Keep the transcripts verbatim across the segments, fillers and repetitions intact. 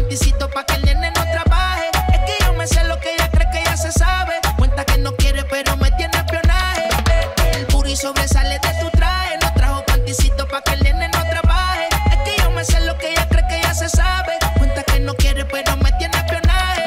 panticito pa' que el nene no trabaje. Es que yo me sé lo que ella cree que ya se sabe. Cuenta que no quiere pero me tiene espionaje. El booty sobresale de tu traje. No trajo panticito pa' que el nene no trabaje. Es que yo me sé lo que ella cree que ya se sabe. Cuenta que no quiere pero me tiene espionaje.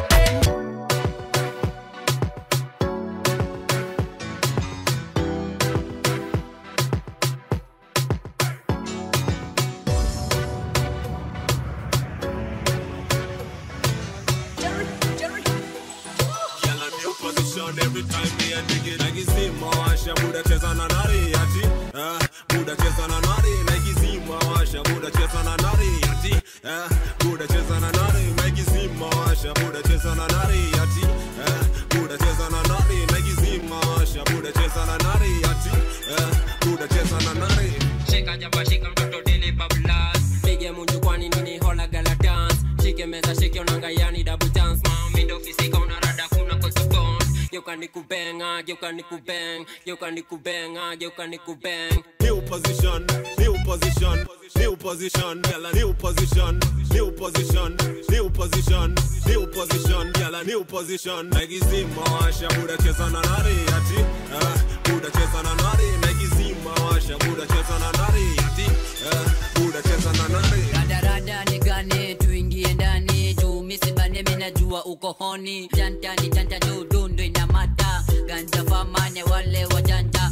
Every time me and dig it, like you see my wash, I would have chest on a nari, yati. Ah, would have chest on a nari, like you see my wash, I would have chest on a nari, yati. Ah, would have chest on a nari, like you see my wash, I would have chest on a nari, yati. Ah, would have chest on a nari, like you see my wash, I would have chest on a nari, yati. Ah, would have chest on a nari. Shika jaba shika mtoto dili bablas. Pige munju kwani nini hola gala dance. Shike meza shike onanga yani double dance. Mami ndo fisika unarada kuna kwa support. You can nikubang, you can nikubang, you can nikubang, you can nikubang. New position, new position, new position, gyal a new position, new position, new position, new position, gyal a new position. Like you see my wash, I woulda chest on a nari, yati. Ah, woulda chest on a nari. Like you see my wash, I woulda chest on a nari, yati. Ah, woulda chest on a nari. Rada rada nigane tuingie ndani juu misibane mina jua uko honi. Janta ni janta juu dundu ina mata. Ganja famane wale wa janta.